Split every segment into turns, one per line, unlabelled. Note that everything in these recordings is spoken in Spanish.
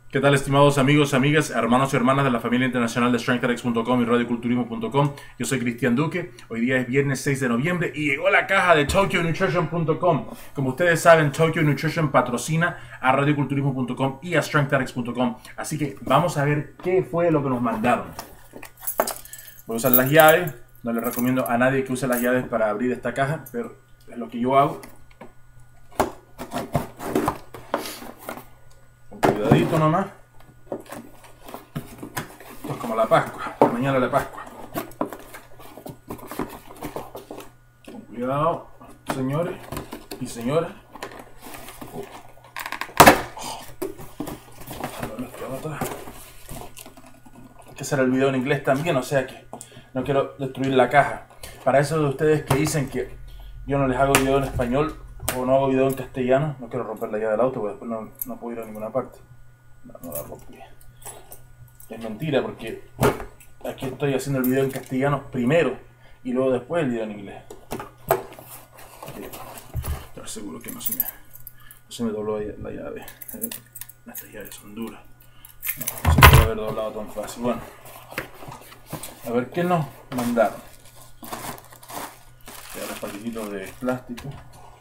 ¿Qué tal, estimados amigos, amigas, hermanos y hermanas de la familia internacional de StrengthRx.com y radioculturismo.com? Yo soy Cristian Duque. Hoy día es viernes 6 de noviembre y llegó la caja de TokyoNutrition.com. Como ustedes saben, Tokyo Nutrition patrocina a radioculturismo.com y a StrengthRx.com. Así que vamos a ver qué fue lo que nos mandaron. Voy a usar las llaves. No les recomiendo a nadie que use las llaves para abrir esta caja, pero es lo que yo hago. Cuidadito nomás. Esto es como la Pascua, mañana la Pascua. Con cuidado, señores y señoras. Hay que hacer el video en inglés también, o sea que no quiero destruir la caja. Para esos de ustedes que dicen que yo no les hago video en español o no hago video en castellano, no quiero romper la llave del auto porque después no puedo ir a ninguna parte. No la rompí. Es mentira porque aquí estoy haciendo el video en castellano primero y luego después el video en inglés. Estar seguro que no se me dobló la llave. Estas llaves son duras. No se puede haber doblado tan fácil. Bueno, a ver qué nos mandaron. Los paquetitos de plástico.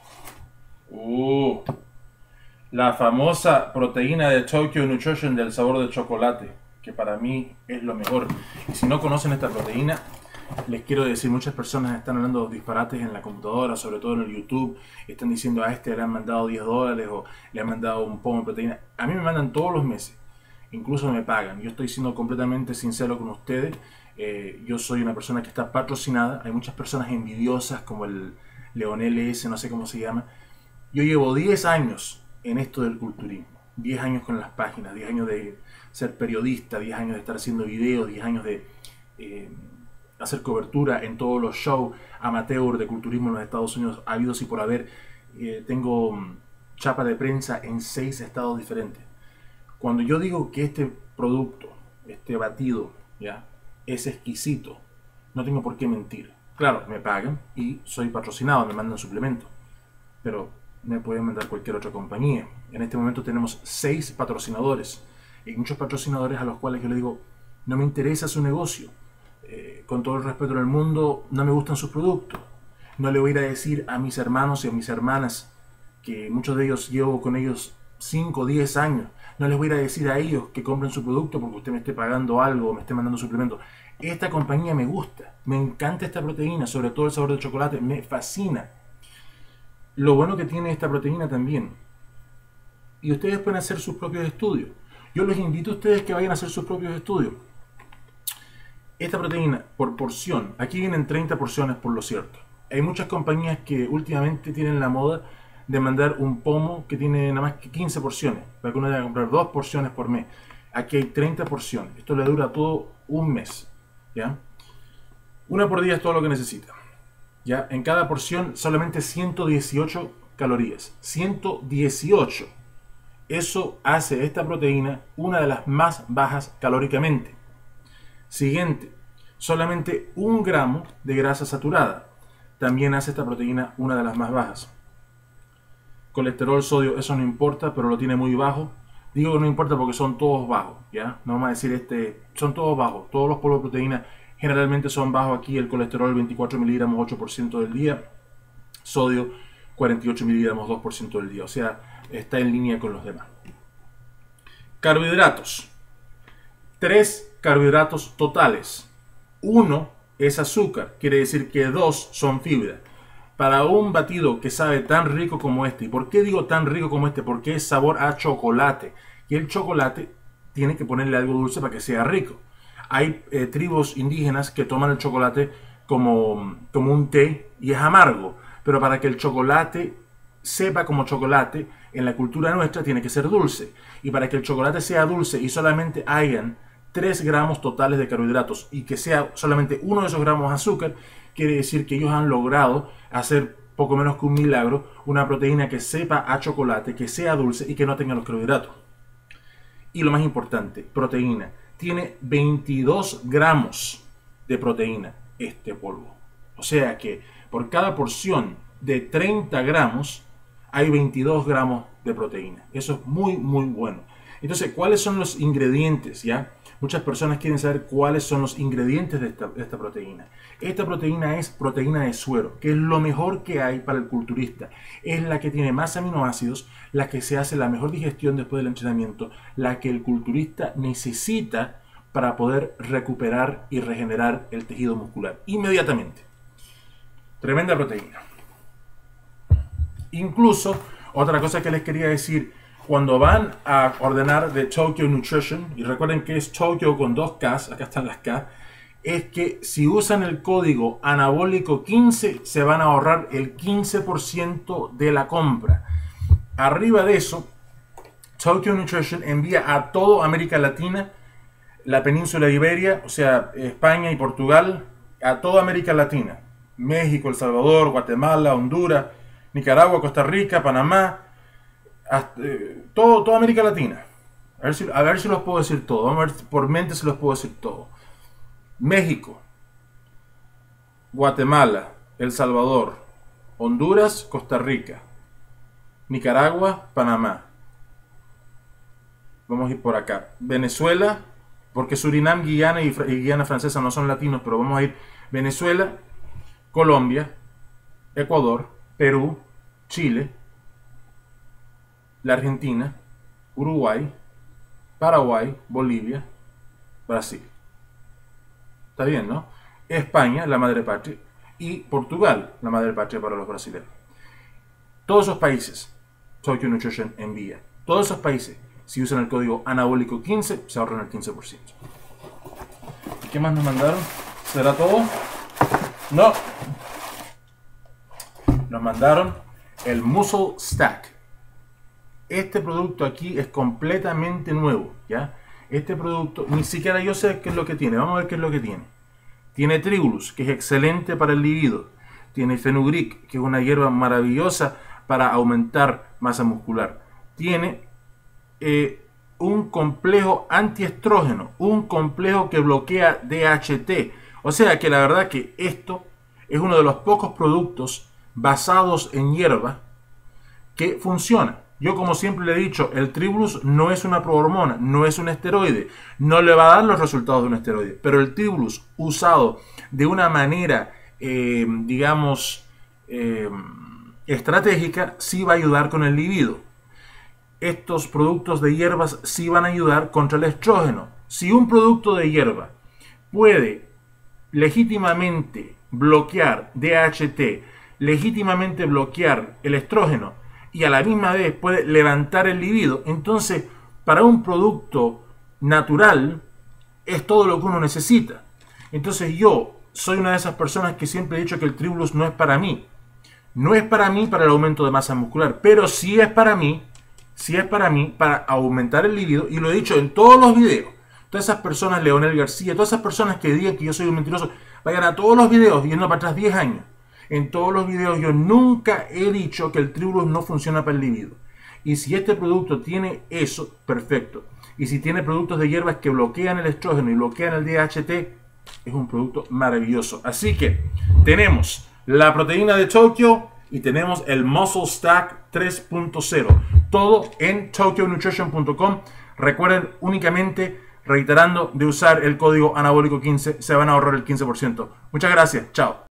La famosa proteína de Tokyo Nutrition del sabor de chocolate, que para mí es lo mejor. Y si no conocen esta proteína, les quiero decir, muchas personas están hablando disparates en la computadora, sobre todo en el YouTube, están diciendo a este le han mandado $10 o le han mandado un pomo de proteína. A mí me mandan todos los meses, incluso me pagan. Yo estoy siendo completamente sincero con ustedes. Yo soy una persona que está patrocinada. Hay muchas personas envidiosas como el Leonel S, no sé cómo se llama. Yo llevo 10 años en esto del culturismo, 10 años con las páginas, 10 años de ser periodista, 10 años de estar haciendo videos, 10 años de hacer cobertura en todos los shows amateur de culturismo en los Estados Unidos habidos y por haber. Tengo chapa de prensa en 6 estados diferentes. Cuando yo digo que este producto, este batido, ¿ya?, es exquisito, no tengo por qué mentir. Claro, me pagan y soy patrocinado, me mandan suplementos, pero me pueden mandar cualquier otra compañía. En este momento tenemos 6 patrocinadores. Hay muchos patrocinadores a los cuales yo les digo, no me interesa su negocio. Con todo el respeto del mundo, no me gustan sus productos. No le voy a ir a decir a mis hermanos y a mis hermanas, que muchos de ellos llevo con ellos 5 o 10 años, no les voy a ir a decir a ellos que compren su producto porque usted me esté pagando algo o me esté mandando suplementos. Esta compañía me gusta, me encanta esta proteína, sobre todo el sabor de chocolate, me fascina. Lo bueno que tiene esta proteína también, y ustedes pueden hacer sus propios estudios. Yo les invito a ustedes que vayan a hacer sus propios estudios. Esta proteína por porción, aquí vienen 30 porciones por lo cierto. Hay muchas compañías que últimamente tienen la moda de mandar un pomo que tiene nada más que 15 porciones, para que uno deba comprar 2 porciones por mes. Aquí hay 30 porciones, esto le dura todo un mes, ¿ya? Una por día es todo lo que necesita. ¿Ya? En cada porción solamente 118 calorías. 118. Eso hace esta proteína una de las más bajas calóricamente. Siguiente, solamente 1 gramo de grasa saturada. También hace esta proteína una de las más bajas. Colesterol, sodio, eso no importa, pero lo tiene muy bajo. Digo que no importa porque son todos bajos, ¿ya? No vamos a decir son todos bajos. Todos los polos de proteína generalmente son bajos. Aquí el colesterol 24 miligramos 8% del día, sodio 48 miligramos 2% del día, o sea, está en línea con los demás. Carbohidratos, 3 carbohidratos totales, 1 es azúcar, quiere decir que 2 son fibra. Para un batido que sabe tan rico como este, ¿y por qué digo tan rico como este? Porque es sabor a chocolate, y el chocolate tiene que ponerle algo dulce para que sea rico. Hay tribus indígenas que toman el chocolate como un té y es amargo, pero para que el chocolate sepa como chocolate, en la cultura nuestra tiene que ser dulce. Y para que el chocolate sea dulce y solamente hayan 3 gramos totales de carbohidratos y que sea solamente 1 de esos gramos de azúcar, quiere decir que ellos han logrado hacer poco menos que un milagro, una proteína que sepa a chocolate, que sea dulce y que no tenga los carbohidratos. Y lo más importante, proteína. Tiene 22 gramos de proteína este polvo. O sea que por cada porción de 30 gramos hay 22 gramos de proteína. Eso es muy, muy bueno. Entonces, ¿cuáles son los ingredientes? ¿Ya? Muchas personas quieren saber cuáles son los ingredientes de esta proteína. Esta proteína es proteína de suero, que es lo mejor que hay para el culturista. Es la que tiene más aminoácidos, la que se hace la mejor digestión después del entrenamiento, la que el culturista necesita para poder recuperar y regenerar el tejido muscular inmediatamente. Tremenda proteína. Incluso, otra cosa que les quería decir, cuando van a ordenar de Tokyo Nutrition, y recuerden que es Tokyo con 2 Ks, acá están las K, es que si usan el código anabólico 15 se van a ahorrar el 15% de la compra. Arriba de eso, Tokyo Nutrition envía a toda América Latina, la península Iberia, o sea, España y Portugal, a toda América Latina. México, El Salvador, Guatemala, Honduras, Nicaragua, Costa Rica, Panamá, toda América Latina. A ver si los puedo decir todo. Vamos a ver, por mente si los puedo decir todo. México, Guatemala, El Salvador, Honduras, Costa Rica, Nicaragua, Panamá. Vamos a ir por acá. Venezuela, porque Surinam, Guyana y Guyana Francesa no son latinos, pero vamos a ir Venezuela, Colombia, Ecuador, Perú, Chile, la Argentina, Uruguay, Paraguay, Bolivia, Brasil. Está bien, ¿no? España, la madre patria, y Portugal, la madre patria para los brasileños. Todos esos países, Tokyo Nutrition envía. Todos esos países, si usan el código anabólico 15, se ahorran el 15%. ¿Qué más nos mandaron? ¿Será todo? No. Nos mandaron el Muscle Stack. Este producto aquí es completamente nuevo, ¿ya? Este producto, ni siquiera yo sé qué es lo que tiene. Vamos a ver qué es lo que tiene. Tiene Tribulus, que es excelente para el libido. Tiene Fenugreek, que es una hierba maravillosa para aumentar masa muscular. Tiene un complejo antiestrógeno, un complejo que bloquea DHT. O sea que la verdad que esto es uno de los pocos productos basados en hierba que funciona. Yo, como siempre le he dicho, el Tribulus no es una prohormona, no es un esteroide, no le va a dar los resultados de un esteroide, pero el Tribulus usado de una manera, digamos, estratégica, sí va a ayudar con el libido. Estos productos de hierbas sí van a ayudar contra el estrógeno. Si un producto de hierba puede legítimamente bloquear DHT, legítimamente bloquear el estrógeno, y a la misma vez puede levantar el libido, entonces para un producto natural es todo lo que uno necesita. Entonces yo soy una de esas personas que siempre he dicho que el Tribulus no es para mí. No es para mí para el aumento de masa muscular, pero sí es para mí para aumentar el libido, y lo he dicho en todos los videos. Todas esas personas, Leonel García, todas esas personas que digan que yo soy un mentiroso, vayan a todos los videos yendo para atrás 10 años. En todos los videos yo nunca he dicho que el Tribulus no funciona para el libido. Y si este producto tiene eso, perfecto. Y si tiene productos de hierbas que bloquean el estrógeno y bloquean el DHT, es un producto maravilloso. Así que tenemos la proteína de Tokyo y tenemos el Muscle Stack 3.0. Todo en tokyonutrition.com. Recuerden, únicamente reiterando, de usar el código anabólico 15, se van a ahorrar el 15%. Muchas gracias. Chao.